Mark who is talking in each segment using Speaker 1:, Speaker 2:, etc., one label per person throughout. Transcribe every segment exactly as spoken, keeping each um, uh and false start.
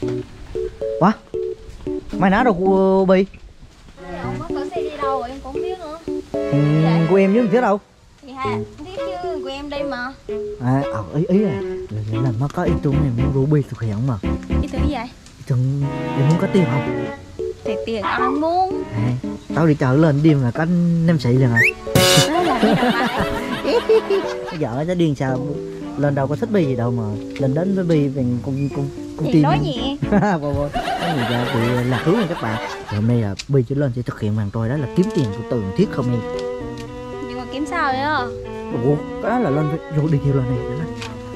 Speaker 1: Ủa? Mày nói đâu của Bi?
Speaker 2: Ông có cỡ xe đi đâu rồi em cũng không biết nữa.
Speaker 1: Ừ, của em chứ không biết đâu.
Speaker 2: Thì ha, không biết chứ của em đi mà.
Speaker 1: À, ờ, ý ý à là, là nó có ý tưởng này muốn rủ Bi thực hiện mà.
Speaker 2: Ý tưởng gì vậy?
Speaker 1: Ý tưởng em muốn có tiền không?
Speaker 2: Thì tiền ai muốn.
Speaker 1: À, tao đi chợ lên đêm là có năm xị liền à.
Speaker 2: Đó là đi đâu mà.
Speaker 1: Vợ nó điên sao lên đâu có thích Bi gì đâu mà lên đến với Bi bằng con con con
Speaker 2: Thì
Speaker 1: tim.
Speaker 2: nói nhẹ.
Speaker 1: Vô vô có người ra bị lạc hướng rồi các bạn. Rồi hôm nay là Bi chỉ lên sẽ thực hiện màn tôi đó là kiếm tiền của Từ Thiết không em.
Speaker 2: Nhưng mà kiếm sao vậy á?
Speaker 1: Ủa cái đó là lên rồi đi theo lên này đó.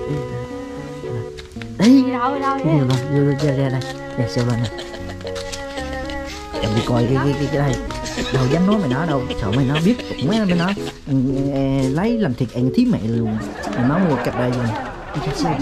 Speaker 1: Đi
Speaker 2: Đi đâu đi đâu
Speaker 1: đi theo lên vô ra ra đây ra sao lên này. Em đi coi cái cái cái, cái đây đâu dám nói mày nói đâu sợ mày nói biết cũng mấy mày nói ừ, lấy làm thiệt ăn thí mẹ luôn mày nói mua cặp đây rồi đi cho xem.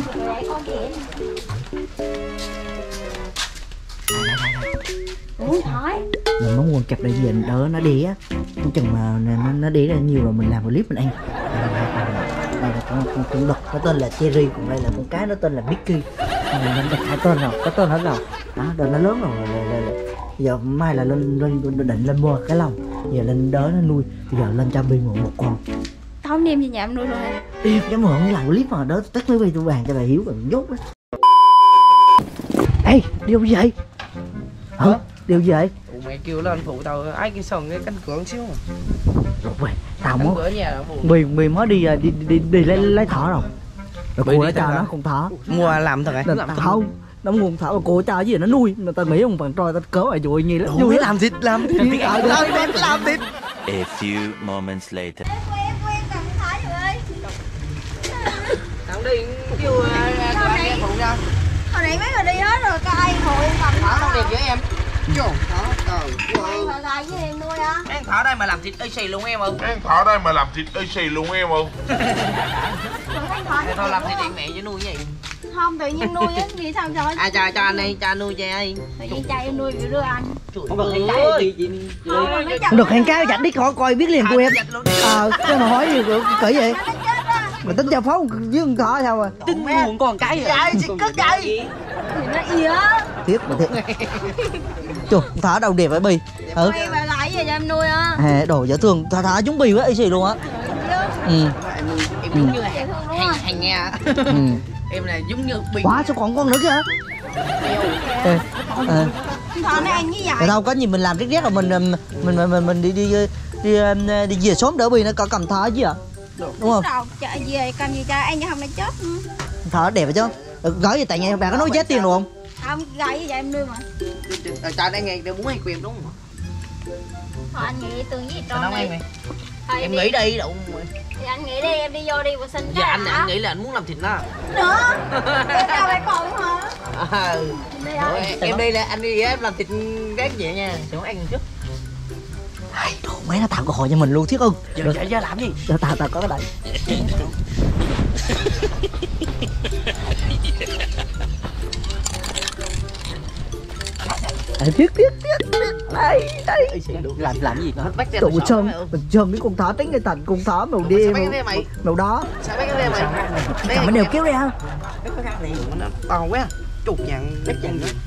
Speaker 2: Ủa hỏi
Speaker 1: Mình muốn mua cặp đây về đỡ nó đi á chừng mà nó, nó đi ra nhiều rồi mình làm một clip mình ăn. Đây là con con con đực nó tên là Cherry còn đây là con cá nó tên là Mickey. Mình đặt hai tên rồi có tên hết rồi đó rồi nó lớn rồi, rồi, rồi, rồi, rồi. Giờ mai là lên lên, lên định lên mua cái lồng giờ lên đỡ nó nuôi bây giờ lên cho Bi mượn một con.
Speaker 2: tao không đem về nhà em nuôi luôn hả?
Speaker 1: Em dám mượn làm clip mà đỡ tắt mấy Bi tôi bàn cho bà Hiếu rồi dốt đó. Ê đi đâu vậy hả điều gì vậy?
Speaker 3: Ủa, mẹ kêu lên phụ tao ai cái sòng cái cánh cửa xíu mà.
Speaker 1: Rồi tao
Speaker 3: Cánh
Speaker 1: muốn
Speaker 3: cửa nhà phụ
Speaker 1: Bi Bi mới đi đi đi, đi lấy lấy thỏ rồi rồi cô đã cho nó con thỏ
Speaker 3: mua làm thật
Speaker 1: nên tao không nó muốn thỏ mà cô cho gì nó nuôi mà tao nghĩ ông phần trôi tao cớ bài vui như lắm vui
Speaker 3: làm thịt làm thịt tao đem làm thịt.
Speaker 4: A few moments later.
Speaker 2: Quen quen cầm thái rồi ơi.
Speaker 3: Tao đi kêu tao nghe phụ ra.
Speaker 2: Hồi nãy mấy người đi hết rồi có ai hồi em cầm
Speaker 3: Thỏ
Speaker 2: thái
Speaker 3: không
Speaker 2: rồi.
Speaker 3: đẹp với em. Trời trời
Speaker 2: Ai mà gài với em nuôi á?
Speaker 3: ăn thỏ đây mà làm thịt y xì luôn em ơi.
Speaker 5: Ăn thỏ đây mà làm thịt y xì luôn em ơi.
Speaker 3: Thì thôi làm thịt điện mẹ với nuôi vậy.
Speaker 2: Không tự nhiên nuôi á nghĩ sao trời?
Speaker 3: À cho cho anh đi cho anh nuôi cho ai.
Speaker 2: Tự nhiên cha em nuôi kiểu đứa anh.
Speaker 3: Không được ăn cái gì gì.
Speaker 1: không được hẹn cáo chặt đi coi coi biết liền của em ờ cái mà hỏi gì cỡ vậy mà tính cho phóng với con thỏ sao rồi
Speaker 3: Tin buồn còn cái gì vậy? Chị cất cây.
Speaker 2: Thì nó ỉa.
Speaker 1: tiếc mà tiếc trời con thỏ đâu đẹp vậy Bi ừ
Speaker 2: Quay mà lại về cho em nuôi á.
Speaker 1: à, đồ dễ thương thỏ thỏ chúng Bi quá y xì luôn á ừ
Speaker 3: Em giống như hàng hàng hàng nha.
Speaker 1: ừ
Speaker 3: Em là giống như bị
Speaker 1: quá sao còn con nữa kìa Ê, à,
Speaker 2: Thỏ nó ăn như vậy.
Speaker 1: rồi đâu có gì mình làm riết riết rồi mình mình mình mình, mình đi đi đi đi, đi về sớm đỡ Bi nó có cầm thỏ chứ ạ đúng không
Speaker 2: Đâu, chợ về cầm gì cho ăn chứ không nó chết.
Speaker 1: thỏ đẹp rồi chứ gói gì tại nhà bà có nói giá tiền được không
Speaker 2: Không gài với em nuôi mà.
Speaker 3: cho đây nghe muốn hay quyền đúng không?
Speaker 2: Thôi anh nghĩ tương với
Speaker 3: Sao
Speaker 2: tròn
Speaker 3: nấu
Speaker 2: đi.
Speaker 3: em này?
Speaker 2: Thôi
Speaker 3: Em
Speaker 2: đi.
Speaker 3: nghĩ đi đụng.
Speaker 2: Thì anh nghĩ đi em đi vô đi và xin
Speaker 3: Dạ
Speaker 2: cái
Speaker 3: anh
Speaker 2: đã.
Speaker 3: anh nghĩ là anh muốn làm thịt nó.
Speaker 2: Nữa. Em đâu phải còn hả?
Speaker 3: À,
Speaker 2: Đi
Speaker 3: Ủa,
Speaker 2: đâu?
Speaker 3: em, em đi là anh đi em làm thịt gác vậy nha. Sẽ ăn trước.
Speaker 1: Ai, đồ mấy nó tạo cơ hội cho mình luôn thiết ưng
Speaker 3: Giờ
Speaker 1: được
Speaker 3: giờ, giờ làm gì?
Speaker 1: tao tao tao có cái này Đấy, tiếc tiếc tiếc đây đây
Speaker 3: Làm làm gì hết bách ra
Speaker 1: tụ sơn mình sơn cái con thỏ tránh cái thành con thỏ màu đen màu, màu đó
Speaker 3: Sao mấy cái đây mày?
Speaker 1: cầm cái đều kéo ra
Speaker 3: Mấy cái khác này nó to quá. Chụt nhằn bách chằn nữa.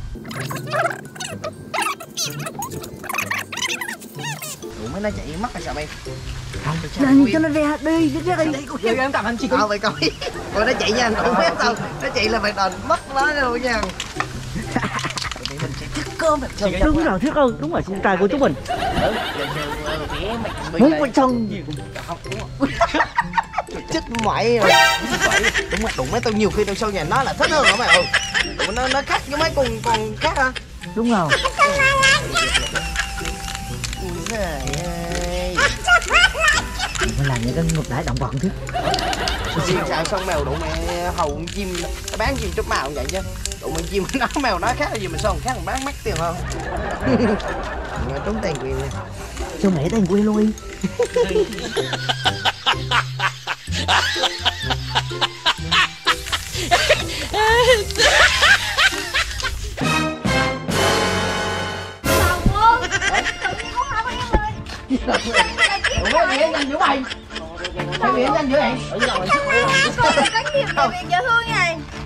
Speaker 3: Ủa mấy nó chạy mất hay sao mày?
Speaker 1: nhanh cho nó ra đi đi ra đi
Speaker 3: Giờ em cầm anh chị. Ờ mày coi. Rồi nó chạy nha, anh không biết sao. Nó chạy là mày đền mất nó luôn nha. Mình sẽ thức cơm thật sự.
Speaker 1: đúng rồi thiết ưng đúng rồi con trai của chúng mình muốn quay chân
Speaker 3: Chết mày rồi. Đúng rồi, đụng mấy tao nhiều khi tao sâu nhà nó là thích hơn hả mày ơi. Đụng nó nó khác với mấy con con khác hả?
Speaker 1: đúng rồi mình làm những cái ngược đãi động vật chứ
Speaker 3: Chim sao xong mèo đụng mẹ hầu con chim nó bán chim trúc màu vậy chứ. Đụng mẹ chim nó mèo nó khác là gì mình sao khác mình bán mắc tiền hơn. Nghe trúng tiền quyền nha.
Speaker 1: sao mẹ tên quên luôn đi
Speaker 2: Sao cô? Tự nhiên cũng không em ơi.
Speaker 3: Ủa gì vậy giữa mày? Mày bị anh giữa vậy?
Speaker 2: Chắc là cô là cánh nghiệp về việc dễ thương này.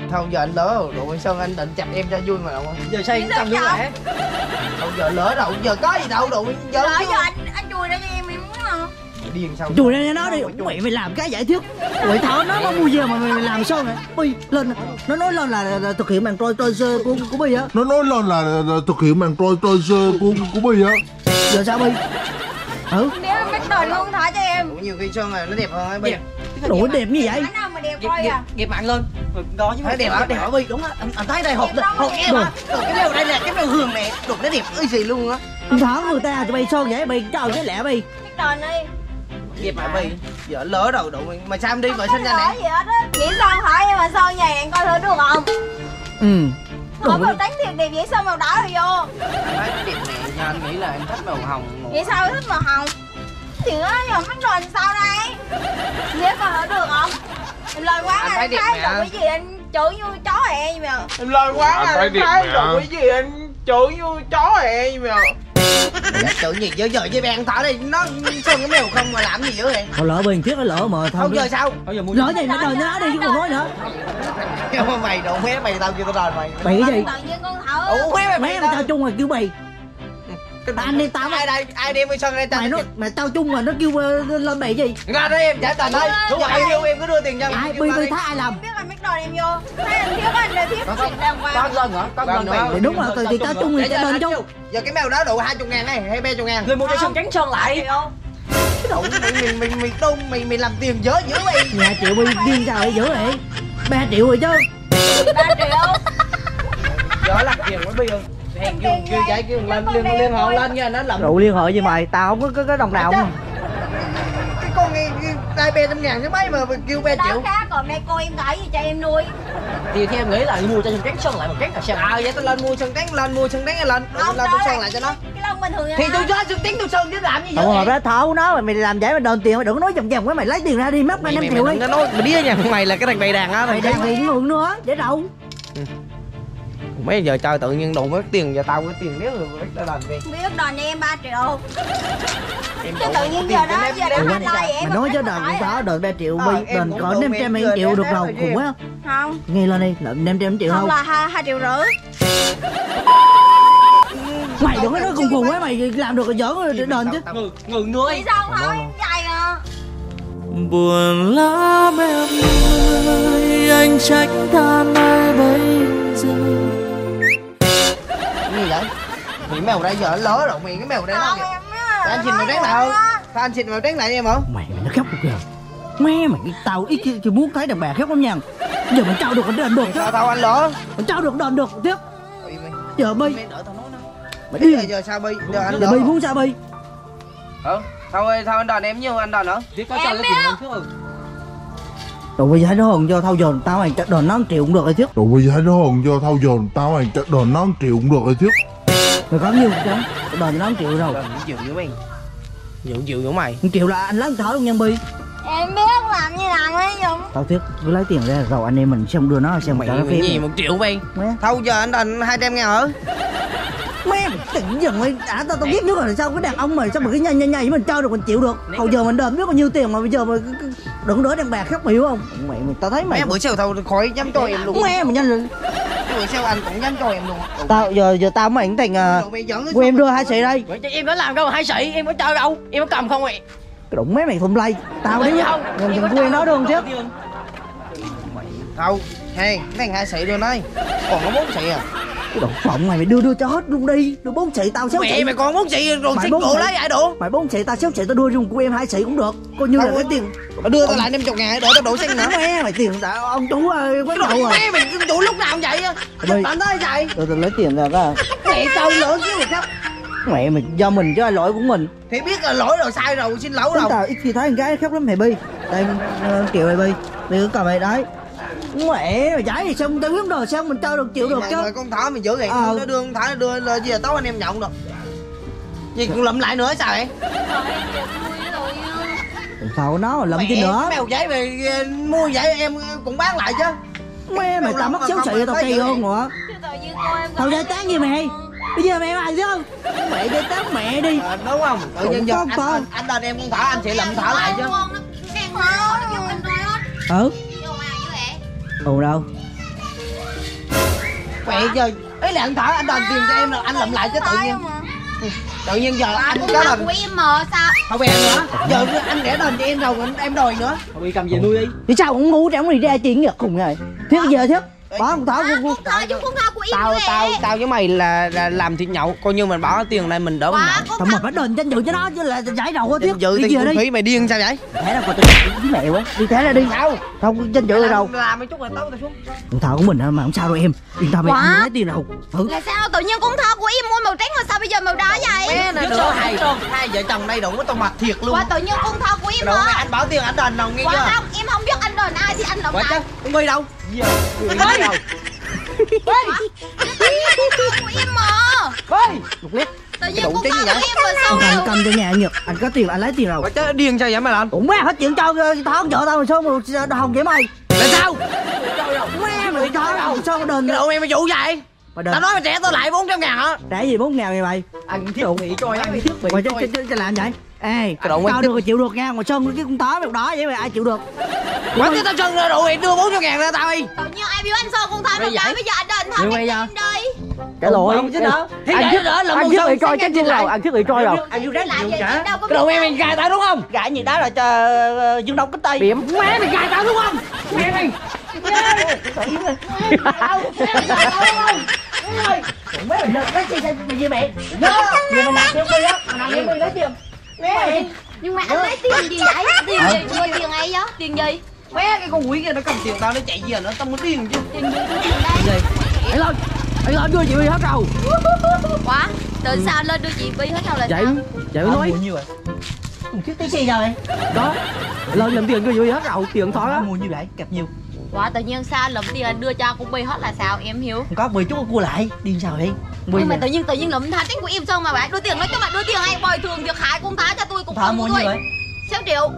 Speaker 3: Không giờ anh lỡ rồi, độ Sơn anh định chặt em cho vui mà đâu.
Speaker 6: Giờ xây cầm đứa lẻ.
Speaker 3: Không giờ lỡ đâu, giờ có gì đâu độ giờ.
Speaker 2: Lỡ giờ anh anh chùi ra cho em em muốn không?
Speaker 3: Điên sao?
Speaker 1: Chùi ra nó đi, mày mày làm cái giải thích. Mày tháo nó nó mua giờ mà mày, mày làm sao này? Bi lên, nó nói lên là, là, là thực hiện màn trôi trôi sơ của của Bi á.
Speaker 5: Nó nói lên là, là, là thực hiện màn trôi trôi sơ của của Bi á.
Speaker 1: Giờ sao Bi? Ừ.
Speaker 2: Nếu em bắt đền luôn thả cho em.
Speaker 3: Đủ nhiều khi Sơn này nó đẹp hơn ấy Bi.
Speaker 1: Đồ đẹp như vậy.
Speaker 2: Cái nào mà đẹp
Speaker 6: Nghiệp,
Speaker 2: coi
Speaker 6: nghiệp,
Speaker 2: à.
Speaker 6: nghiệp mạng lên. Đó chứ.
Speaker 3: Thấy đẹp hả? Đẹp hả Bi? Đúng á. Anh, anh thấy đây hộp hộp em á. Cái mèo đây là cái mèo hường này, đục nó đẹp ơi gì luôn á.
Speaker 1: Tháo người ta cho Bi sơn vậy Bi trời cái lẹ Bi.
Speaker 2: Bắt đền đi.
Speaker 3: Nghiệp hả Bi? Giờ lỡ đầu độ mà sao em đi vệ sinh ra
Speaker 2: này.
Speaker 3: này?
Speaker 2: Gì hết á. Nghĩ sao hỏi em mà sơn vậy anh coi thử được không?
Speaker 1: Ừ.
Speaker 2: Hỏi màu trắng thiệt đẹp vậy sao màu đỏ rồi vô?
Speaker 3: Anh thấy cái đẹp này nhưng anh nghĩ là em thích màu hồng.
Speaker 2: Vậy sao em thích màu hồng? Thì á, giờ bắt đền sao đây? Biết coi thử được không? Em lời quá
Speaker 3: Anh
Speaker 2: anh
Speaker 3: thấy đẹp
Speaker 2: thấy
Speaker 3: mẹ.
Speaker 2: rồi cái gì anh chửi như chó hẹ gì mà.
Speaker 3: Em lời quá
Speaker 5: Anh thấy đẹp
Speaker 3: thấy
Speaker 5: mẹ.
Speaker 3: rồi cái gì anh chửi như chó hẹ gì mà. Dạ chửi gì giờ giờ với bạn thở đi nó sơn cái mèo không mà làm gì dữ vậy?
Speaker 1: Thôi lỡ Bi thiết nó lỡ mà
Speaker 3: Không
Speaker 1: thôi.
Speaker 3: giờ sao?
Speaker 6: Bây giờ mua.
Speaker 1: Lỡ gì nó đền cho nó đi chứ còn nói nữa.
Speaker 3: Em mà mày đồ mé mày tao chưa tao đòi mày.
Speaker 1: Bị cái gì?
Speaker 2: Tự nhiên con thở.
Speaker 3: Ủa mé mày
Speaker 1: Mấy mày tao chung rồi kêu Bi. Anh đi tao
Speaker 3: ai đây ai đem cái sơn đây tao
Speaker 1: mày nó mày tao chung mà nó kêu uh, lên bày gì?
Speaker 3: ra đây em trả tiền đây.
Speaker 2: Đúng
Speaker 3: Giờ
Speaker 2: rồi.
Speaker 3: ai yêu em cứ đưa tiền cho em.
Speaker 1: Ai Bi Bi thấy ai làm?
Speaker 2: Em biết anh bắt đền em vô. Thấy anh thiếu anh là thiếu chuyện đàng
Speaker 6: Có
Speaker 2: hoàng.
Speaker 6: lên hả? Có
Speaker 3: Vâng,
Speaker 6: lên
Speaker 3: nữa.
Speaker 6: mày.
Speaker 1: Thì đúng rồi thì tao chung thì trả đền chung.
Speaker 3: Giờ cái mèo đó đủ hai mươi ngàn này hay ba mươi ngàn.
Speaker 6: Người mua cho sơn trắng sơn lại.
Speaker 3: Đủ mày mày mày mày đông mày mày làm tiền dớ dữ mày.
Speaker 1: Nhà triệu Bi điên sao lại dữ vậy? ba triệu rồi chứ.
Speaker 2: ba triệu.
Speaker 3: Dớ là tiền của bây giờ. Hèn kêu kêu giải kêu lên liên liên họ lên nha nó lầm.
Speaker 1: Rượu liên hệ với mày, tao không có có, có đồng nào không?
Speaker 3: Cái con nghe hai ba trăm ngàn chứ mấy mà kêu ba
Speaker 2: Đó
Speaker 3: triệu.
Speaker 2: khác còn đây cô em gái gì cho em nuôi.
Speaker 6: Thì theo em nghĩ là mua cho sơn trắng sơn lại một trắng là sao?
Speaker 3: À vậy tao lên mua sơn trắng lên mua sơn trắng lên lên tôi sơn lại cho nó.
Speaker 2: Cái lông bình thường nha.
Speaker 3: Thì tôi cho sơn trắng tôi sơn chứ làm gì vậy?
Speaker 1: Không hợp ra tháo nó mày, mày làm giải mày đền tiền mày đừng có nói vòng vòng quá mày lấy tiền ra đi mất mày năm triệu đi.
Speaker 3: Nó nói mày biết nha mày là cái thằng bày đàn á
Speaker 1: Mày đang bị ngượng nữa để đâu?
Speaker 3: Mấy giờ chơi tự nhiên đụng mất tiền giờ tao có tiền nếu rồi tao đền đi.
Speaker 2: Biết đền cho em ba triệu.
Speaker 3: Em
Speaker 2: Chứ tự nhiên giờ đó giờ đó hai tay em.
Speaker 1: Mày nói cho đền cũng có đền ba triệu
Speaker 3: Ờ,
Speaker 1: Bi
Speaker 3: em
Speaker 1: đền
Speaker 3: cũng
Speaker 1: có
Speaker 3: đủ
Speaker 1: năm
Speaker 3: em
Speaker 1: trăm mấy
Speaker 3: vừa
Speaker 1: triệu
Speaker 3: ném
Speaker 1: được
Speaker 3: ném
Speaker 1: đâu
Speaker 3: rồi
Speaker 1: khủng
Speaker 3: chứ.
Speaker 1: quá.
Speaker 2: Không.
Speaker 1: Nghe lên đi là năm trăm triệu
Speaker 2: Không
Speaker 1: không?
Speaker 2: là hai hai triệu rưỡi.
Speaker 1: Mày đừng có nói khùng khùng quá mày làm được rồi giỡn rồi để đền chứ.
Speaker 6: Ngừng ngừng nuôi.
Speaker 2: Vì sao không hỏi em dài à?
Speaker 7: Buồn lắm em ơi, anh trách than ai bây giờ.
Speaker 3: Cái gì vậy? Mày mèo đây giờ lỡ rồi mày cái mèo đây nó
Speaker 2: Không
Speaker 3: kìa.
Speaker 2: em á.
Speaker 3: Anh xin mèo trắng lại không? Sao anh xin mèo trắng lại cho em không?
Speaker 1: Mày mày nó khóc được kìa. Nghe mày tao ít khi, khi muốn thấy đàn bà khóc lắm nha. Giờ mình trao được cái đền được chứ.
Speaker 3: Sao tao anh lỡ?
Speaker 1: Mình trao được đền được tiếp. Giờ Bi
Speaker 3: Mày đỡ tao nói nó.
Speaker 1: mày
Speaker 3: Giờ,
Speaker 1: đi.
Speaker 3: giờ sao Bi? Giờ anh
Speaker 1: Giờ
Speaker 3: lỡ.
Speaker 1: Bi muốn sao Bi?
Speaker 3: Ừ. Thôi thôi anh đòn em nhiêu anh đòn nữa.
Speaker 6: Thì có cho lấy tiền hơn chứ.
Speaker 1: Rồi bây giờ thấy nó hồn cho thâu dồn tao mày đền nó một triệu cũng được rồi chứ.
Speaker 5: Rồi bây giờ thấy nó hồn do thâu dồn tao mày chắc đền nó một triệu cũng được rồi chứ.
Speaker 1: Mày có nhiêu chứ? Đền cho nó một triệu rồi.
Speaker 3: Đòn chịu với mày. Chịu chịu với mày.
Speaker 1: một triệu là anh lấy thở luôn nha Bi.
Speaker 2: Em biết làm như nào ấy Dũng.
Speaker 1: Tao tiếc cứ lấy tiền ra rồi anh em mình xong đưa nó xem
Speaker 3: Mày
Speaker 1: trả
Speaker 3: mày gì
Speaker 1: phim.
Speaker 3: một triệu mày?
Speaker 1: Mẹ
Speaker 3: Thâu giờ anh đòn hai trăm ngàn hả?
Speaker 1: mẹ mày tỉnh dần mày đã tao tao biết trước rồi sao cái đàn ông mà sao mà cái nhai nhai nhai với mình cho được mình chịu được. Hồi giờ mình đền biết bao nhiêu tiền mà bây giờ mà cứ- cứ- đừng đỡ đàn bà khóc mày hiểu không? Mày mày tao thấy mày
Speaker 3: Mẹ bữa sau thâu khỏi dám cho em luôn.
Speaker 1: mẹ mày nhanh lên.
Speaker 3: Bữa sau anh cũng dám cho em luôn.
Speaker 1: Tao giờ giờ tao mới ảnh thành à,
Speaker 3: Mày giỡn cái
Speaker 1: của em đưa hai sợi đây.
Speaker 6: Vậy chứ em đã làm đâu hai sợi, em có cho đâu? Em có cầm không vậy?
Speaker 1: Cái đụng mấy mày thùng lây. Tao đi
Speaker 6: không?
Speaker 1: Đừng
Speaker 6: Em
Speaker 1: đừng
Speaker 6: có
Speaker 1: quên
Speaker 6: cho
Speaker 1: nó được chứ.
Speaker 3: Thâu. Hey, mấy thằng hai sợi đưa đây. Còn có bốn sợi à?
Speaker 1: Cái đụng phộng mày mày đưa đưa cho hết luôn đi. Đưa bốn sợi tao sáu
Speaker 3: Mẹ
Speaker 1: sợi.
Speaker 3: mày còn bốn sợi rồi
Speaker 1: Mày
Speaker 3: xích
Speaker 1: bốn
Speaker 3: bộ
Speaker 1: sợi.
Speaker 3: lấy ai đủ?
Speaker 1: Mày bốn sợi tao sáu sợi tao đưa cho của em hai sợi cũng được. Coi như là
Speaker 3: Không,
Speaker 1: cái tiền.
Speaker 3: Đưa tao lại năm mươi ngàn để tao đổ xăng nữa.
Speaker 1: Mẹ mày tiền đã ông chú ơi quán nhậu rồi.
Speaker 3: Mẹ mày đủ lúc nào cũng vậy á.
Speaker 1: Mày-
Speaker 3: Tao nói vậy.
Speaker 1: Tôi tôi lấy tiền ra đó.
Speaker 3: Mẹ tao lỡ chứ mày khóc.
Speaker 1: Mẹ mày do mình chứ ai lỗi của mình.
Speaker 3: Thì biết là lỗi rồi sai rồi xin lỗi
Speaker 1: Chúng
Speaker 3: rồi.
Speaker 1: ta ít khi thấy con gái khóc lắm mày Bi. Đây uh, kiểu mày Bi. Bi cứ cầm mày đấy. Mẹ mày giải thì xong tao biết rồi sao mình cho được chịu được chứ.
Speaker 3: Rồi con thỏ mày giữ vậy.
Speaker 1: Ờ.
Speaker 3: Nó đưa con thỏ đưa là gì tối anh em nhậu được. Gì còn lụm lại nữa sao vậy?
Speaker 1: Sao nó lầm chi
Speaker 3: Mẹ,
Speaker 1: nữa.
Speaker 3: Mèo giấy mày ờ, mua vậy em cũng bán lại chứ.
Speaker 1: Mẹ mày tao mất xấu xị tao kỳ hơn nữa. Tao giải tán gì mày. Bây giờ mẹ mày chứ không? Mẹ giải tán mẹ đi.
Speaker 3: Ờ, đúng không? Tự nhiên
Speaker 1: Cũng
Speaker 3: giờ
Speaker 1: có
Speaker 3: anh,
Speaker 1: con.
Speaker 3: anh, anh đền em con thỏ anh sẽ lụm thỏ lại chứ.
Speaker 1: Ừ. Ừ đâu.
Speaker 3: Mẹ giờ ấy là anh Thảo anh đền tiền cho em là anh lụm lại chứ tự nhiên tự nhiên giờ
Speaker 2: Bà
Speaker 3: anh
Speaker 2: cũng
Speaker 3: có
Speaker 2: là
Speaker 3: đền
Speaker 2: của em mà sao?
Speaker 3: không em nữa giờ anh để đền cho em rồi em đòi nữa
Speaker 6: Bị cầm về nuôi đi.
Speaker 1: Thì sao cũng ngu chẳng đi ra chuyện nhật cùng rồi. Thiết giờ thiết. Bỏ con Thảo
Speaker 2: À,
Speaker 1: con
Speaker 2: cũng thôi chứ cũng thôi của em
Speaker 3: tao
Speaker 2: nữa
Speaker 3: tao
Speaker 2: em.
Speaker 3: tao với mày là, là làm thịt nhậu coi như mình bỏ tiền này mình đỡ mình
Speaker 2: Quá
Speaker 3: nhậu
Speaker 2: cũng
Speaker 1: Tao mà phải đền danh dự cho nó chứ là giải đầu á thiết.
Speaker 3: dự
Speaker 1: Đi
Speaker 3: tiền
Speaker 1: về
Speaker 3: kinh
Speaker 1: đi.
Speaker 3: phí mày điên sao vậy
Speaker 1: Thế là còn tôi với mẹ quá. Đi thế ra đi.
Speaker 3: sao
Speaker 1: Không danh dự ở đâu.
Speaker 3: làm mấy chút là tao tao xuống
Speaker 1: Con Thảo của mình mà không sao đâu em. Yên tâm đi,
Speaker 2: Quá.
Speaker 1: anh lấy tiền đâu. Ừ.
Speaker 2: Là sao tự nhiên cũng thơ của em mua màu trắng mà sao bây giờ màu đỏ vậy?
Speaker 3: mẹ này nữa hai hai vợ chồng đây đủ tao mặt thiệt luôn
Speaker 2: Quá tự nhiên cũng thơ của em
Speaker 3: đâu mày
Speaker 2: mà.
Speaker 3: anh bảo tiền anh đền đâu nghe
Speaker 2: Quá
Speaker 3: chưa
Speaker 2: không, em không biết anh đền ai thì anh đền
Speaker 3: quá chứ
Speaker 2: ai.
Speaker 3: con Bi đâu
Speaker 2: Anh đền đâu? Của em mà.
Speaker 3: Bi một lít
Speaker 2: Tự nhiên
Speaker 3: đủ
Speaker 2: cũng
Speaker 3: trứng
Speaker 2: thơ
Speaker 3: gì
Speaker 2: của
Speaker 3: vậy?
Speaker 2: em mà sao
Speaker 1: Anh cầm
Speaker 2: đâu?
Speaker 1: cầm cho nhà Nhật. Anh có tiền anh lấy tiền đâu.
Speaker 3: quá chứ điên sao vậy mày làm
Speaker 1: Cũng má hết chuyện cho Thảo vợ tao mà sao mà hồng vậy mày.
Speaker 3: là sao
Speaker 1: Má mày Thảo sao mà đền
Speaker 3: cái độ em mày dụ vậy
Speaker 1: mà đền.
Speaker 3: tao nói mày trả tao lại bốn trăm ngàn hả
Speaker 1: Trả gì bốn ngàn vậy mày?
Speaker 3: anh thiết bị coi anh thiết bị
Speaker 1: Mày cho,
Speaker 3: coi
Speaker 1: cho, cho làm vậy? Ê,
Speaker 3: Cái độ quen
Speaker 1: tao
Speaker 3: tích.
Speaker 1: được thì chịu được nha, mà sơn cái con tó màu đỏ vậy mày ai chịu được?
Speaker 3: quá chứ tao chân ra độ em đưa bốn trăm ngàn ra tao đi
Speaker 2: Tự nhiên ai biết anh Sơn cũng thơ màu
Speaker 6: Vậy
Speaker 2: đỏ
Speaker 6: vậy?
Speaker 2: bây giờ anh đền thơ
Speaker 6: Vậy
Speaker 2: cho
Speaker 6: bây giờ?
Speaker 2: em đi.
Speaker 1: Cái lỗi.
Speaker 3: Không chứ nữa thì
Speaker 1: Anh
Speaker 3: để
Speaker 1: thiết
Speaker 3: đỡ làm
Speaker 1: anh
Speaker 3: một
Speaker 1: thiết
Speaker 3: sân
Speaker 1: bị coi
Speaker 3: sáng
Speaker 1: chắc
Speaker 3: trên
Speaker 1: chưa
Speaker 3: lại
Speaker 1: rồi, anh thiết bị coi rồi.
Speaker 3: anh yêu
Speaker 2: Lại
Speaker 3: rác
Speaker 2: vậy
Speaker 3: nhiều
Speaker 2: chứ
Speaker 3: trả
Speaker 2: đâu có
Speaker 3: cái độ
Speaker 2: biết
Speaker 3: em mày gài tao đúng không
Speaker 1: Gãi gì đó là cho Dương Đông Kích Tây.
Speaker 6: Điểm.
Speaker 3: má mày gài tao đúng không mẹ mày
Speaker 1: Mấy mình được lấy tiền cho gì mẹ? Người mà nạp tiền đi á, mà nạp tiền đi lấy tiền. Mẹ.
Speaker 2: Nhưng mà anh lấy tiền gì vậy? Tiền gì? Mua tiền ấy á? Tiền gì?
Speaker 3: má cái con quỷ kia nó cầm tiền tao nó chạy về nó tao muốn điên chứ
Speaker 2: Tiền gì? Đưa tiền đây.
Speaker 6: Anh lên. Anh lên đưa chị Bi hết rồi.
Speaker 2: Quá. Từ sao lên đưa chị Bi hết đâu là
Speaker 6: Vậy
Speaker 2: sao?
Speaker 6: vậy mới nói.
Speaker 1: nhiêu vậy? Chiếc taxi sao vậy?
Speaker 6: Đó. Lên làm tiền đưa chị Bi hết rồi, tiền thôi á.
Speaker 1: Mua nhiêu vậy? Kẹp nhiêu?
Speaker 2: Quá tự nhiên sao lụm tiền anh đưa cho cũng Bi hết là sao em hiểu?
Speaker 1: Không có mười chút cua lại, điên sao vậy?
Speaker 2: Nhưng mà tự nhiên tự nhiên lụm thả trách của em Sơn mà bạn đưa tiền nói cho bạn đưa tiền hay bồi thường thiệt hại cũng thả cho tôi cũng
Speaker 1: Thợ
Speaker 2: không
Speaker 1: mua
Speaker 2: tôi.
Speaker 1: nhiêu vậy?
Speaker 2: sáu triệu.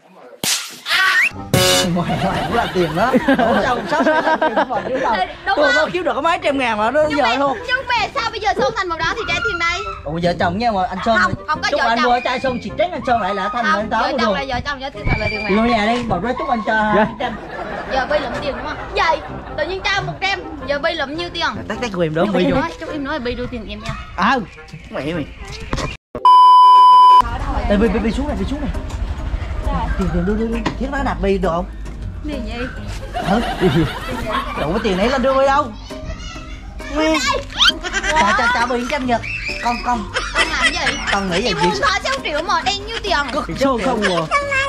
Speaker 1: Ngoài ngoài cũng là tiền đó. Ủa sao sáu trăm tiền còn chứ đâu?
Speaker 2: Đúng
Speaker 1: Tôi
Speaker 2: không?
Speaker 1: có kiếm được có mấy trăm ngàn mà nó
Speaker 2: Nhưng
Speaker 1: vợ
Speaker 2: mà
Speaker 1: luôn.
Speaker 2: nhưng mà sao bây giờ Sơn thành màu đỏ thì trả tiền đây?
Speaker 1: Ủa vợ chồng nha mà anh Sơn.
Speaker 2: Không, không có
Speaker 1: chúc
Speaker 2: vợ
Speaker 1: anh
Speaker 2: chồng.
Speaker 1: mua chai Sơn xịt trắng anh Sơn lại là thành
Speaker 2: Không,
Speaker 1: anh
Speaker 2: vợ
Speaker 1: táo
Speaker 2: chồng
Speaker 1: luôn.
Speaker 2: là vợ chồng cho tiền thật là tiền
Speaker 1: Vô
Speaker 2: mà.
Speaker 1: nhà đi, bật ra chúc anh cho hai trăm.
Speaker 2: Giờ Bi lụm tiền đúng không? Vậy tự nhiên trao một trăm, giờ Bi lụm nhiêu tiền?
Speaker 1: Tắt tắt của em đó
Speaker 2: Chúc
Speaker 1: Bi
Speaker 2: em
Speaker 1: vô.
Speaker 2: nói, chúc em nói là Bi đưa tiền em nha.
Speaker 1: À, mẹ mày. Đây Bi Bi Bi xuống này, Bi xuống này. Tiền tiền đưa đưa đưa. Thiết nó nạp Bi được không?
Speaker 2: Tiền gì?
Speaker 1: Hả? Đủ cái tiền này lên đưa Bi đâu? Nghe. Trả trả trả Bi trăm Nhật. Con con
Speaker 2: Con làm gì?
Speaker 1: con nghĩ
Speaker 2: Em
Speaker 1: gì?
Speaker 2: muốn thả sáu triệu mà đen nhiêu tiền?
Speaker 1: Sơn không à.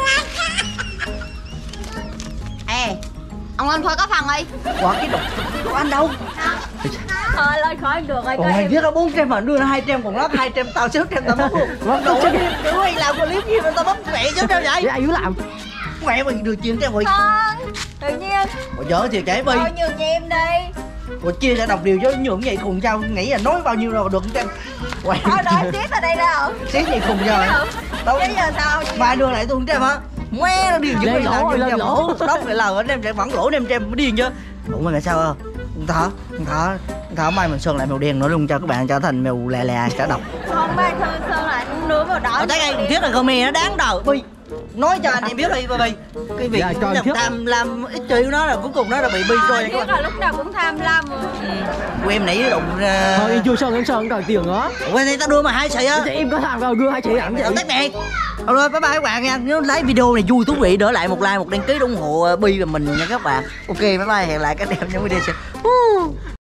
Speaker 2: Ê, ông anh thôi có phần đi.
Speaker 1: Quả cái độc của anh đâu?
Speaker 2: Thôi lên khỏi được rồi.
Speaker 1: Còn mày viết nó bốn trăm mà đưa nó hai trăm còn nó hai trăm tao sáu trăm tao mất luôn. Đủ chứ mày làm clip gì mà tao mất mẹ chứ sao vậy?
Speaker 6: Vậy ai yếu làm.
Speaker 1: Mẹ mày được chuyện cho mày.
Speaker 2: Con, tự nhiên.
Speaker 1: Ủa giỡn thiệt cái Bi.
Speaker 2: Thôi nhường cho em đi.
Speaker 1: Ủa chia ra đọc điều chứ nhường vậy cùng sao nghĩ là nói bao nhiêu rồi được trăm. Quay.
Speaker 2: Thôi đợi tiếp ở đây đâu.
Speaker 1: Xí gì cùng giờ. Đâu
Speaker 2: Bây giờ sao?
Speaker 1: mai đưa lại tôi trăm hả? Ngoe nó điên chứ
Speaker 6: Lên
Speaker 1: mày
Speaker 6: lỗ,
Speaker 1: làm
Speaker 6: lên
Speaker 1: trăm
Speaker 6: lỗ.
Speaker 1: đốc lại lờ anh em sẽ vẫn lỗ anh em trăm điên chứ. Ủa mà tại sao không? Con thở, con thở, con thở mai mình sơn lại màu đen nữa luôn cho các bạn trở thành màu lè lè trả độc.
Speaker 2: Không ba thư Sơn lại nửa màu đỏ.
Speaker 1: Ở đây anh thiết là comment nó đáng đời Bi. Nói cho anh em biết đi Bi. Cái việc
Speaker 6: Dạ, cho anh
Speaker 1: làm
Speaker 6: thiết.
Speaker 1: tham lam ích kỷ của nó là cuối cùng nó là bị Bi coi nha các
Speaker 2: Biết
Speaker 1: bạn.
Speaker 2: là lúc nào cũng tham lam mà.
Speaker 1: Của em nãy đụng uh...
Speaker 6: Thôi em chưa sơn em sơn đòi tiền nữa.
Speaker 1: Ủa thì tao đưa mà hai sợi á.
Speaker 6: Thì em có làm đâu đưa hai chị ảnh
Speaker 1: Tao
Speaker 6: vậy.
Speaker 1: tắt mẹ. Rồi bye bye các bạn nha. Nếu lấy video này vui thú vị đỡ lại một like một đăng ký ủng hộ Bi và mình nha các bạn. Ok bye bye hẹn lại các em trong video sau.